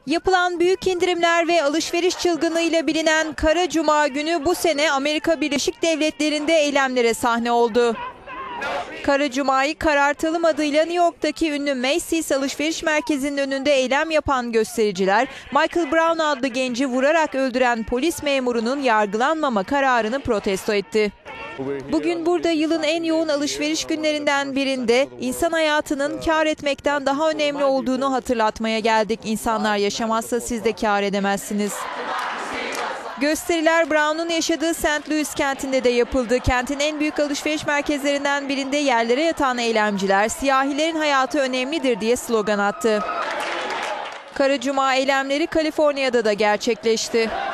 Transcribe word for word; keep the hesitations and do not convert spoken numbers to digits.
Yapılan büyük indirimler ve alışveriş çılgınlığıyla bilinen Kara Cuma günü bu sene Amerika Birleşik Devletleri'nde eylemlere sahne oldu. Kara Cuma'yı karartalım adıyla New York'taki ünlü Macy's alışveriş merkezinin önünde eylem yapan göstericiler, Michael Brown adlı genci vurarak öldüren polis memurunun yargılanmama kararını protesto etti. Bugün burada yılın en yoğun alışveriş günlerinden birinde insan hayatının kâr etmekten daha önemli olduğunu hatırlatmaya geldik. İnsanlar yaşamazsa siz de kâr edemezsiniz. Gösteriler Brown'un yaşadığı Saint Louis kentinde de yapıldı. Kentin en büyük alışveriş merkezlerinden birinde yerlere yatan eylemciler, siyahilerin hayatı önemlidir diye slogan attı. Kara Cuma eylemleri Kaliforniya'da da gerçekleşti.